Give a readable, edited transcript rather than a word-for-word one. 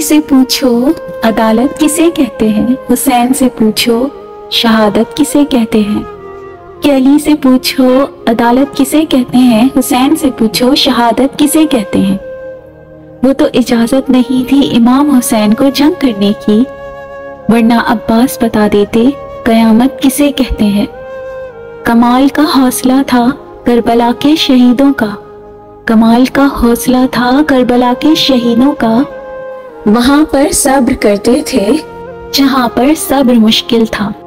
से पूछो अदालत किसे कहते हैं, हुसैन से पूछो शहादत किसे कहते हैं। कि अली से पूछो अदालत किसे कहते हैं, हुसैन से पूछो शहादत किसे कहते हैं। वो तो इजाजत नहीं थी इमाम हुसैन को जंग करने की, वरना अब्बास बता देते कयामत किसे कहते हैं। कमाल का हौसला था करबला के शहीदों का, कमाल का हौसला था करबला के शहीदों का। वहां पर सब्र करते थे जहां पर सब्र मुश्किल था।